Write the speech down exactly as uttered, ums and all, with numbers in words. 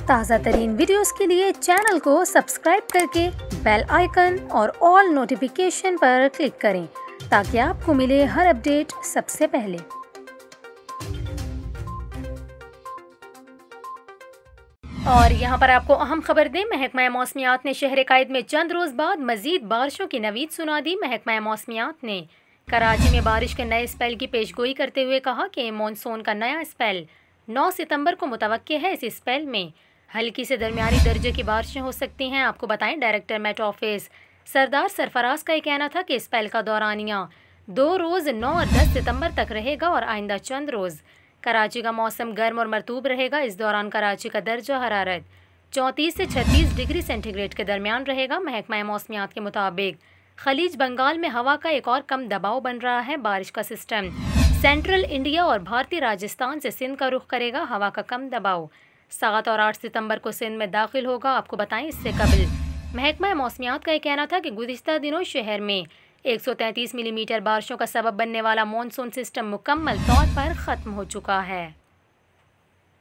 ताज़ा तरीन वीडियोस के लिए चैनल को सब्सक्राइब करके बेल आइकन और ऑल नोटिफिकेशन पर क्लिक करें ताकि आपको मिले हर अपडेट सबसे पहले। और यहाँ पर आपको अहम खबर दें, महकमा मौसमियात ने शहर कायद में चंद रोज़ बाद मजीद बारिशों की नवीद सुना दी। महकमा मौसमियात ने कराची में बारिश के नए स्पेल की पेशगोई करते हुए कहा कि मानसून का नया स्पेल नौ सितंबर को मुतवक्के है। इस स्पेल में हल्की से दरमियानी दर्जे की बारिशें हो सकती हैं। आपको बताएं, director met office Sardar Sarfaraz का यह कहना था कि स्पेल का दौरानिया दो रोज़ नौ और दस सितंबर तक रहेगा और आइंदा चंद रोज़ कराची का मौसम गर्म और मरतूब रहेगा। इस दौरान कराची का दर्जा हरारत चौंतीस से छत्तीस डिग्री सेंटीग्रेड के दरमियान रहेगा। महकमा मौसमियात के मुताबिक खलीज बंगाल में हवा का एक और कम दबाव बन रहा है। बारिश का सिस्टम सेंट्रल इंडिया और भारतीय राजस्थान से सिंध का रुख करेगा। हवा का कम दबाव सात और आठ सितंबर को सिंध में दाखिल होगा। आपको बताएं, इससे कबल महकमा मौसमियात का यह कहना था कि गुज़िश्ता दिनों शहर में एक सौ तैंतीस मिलीमीटर बारिशों का सबब बनने वाला मानसून सिस्टम मुकम्मल तौर पर ख़त्म हो चुका है।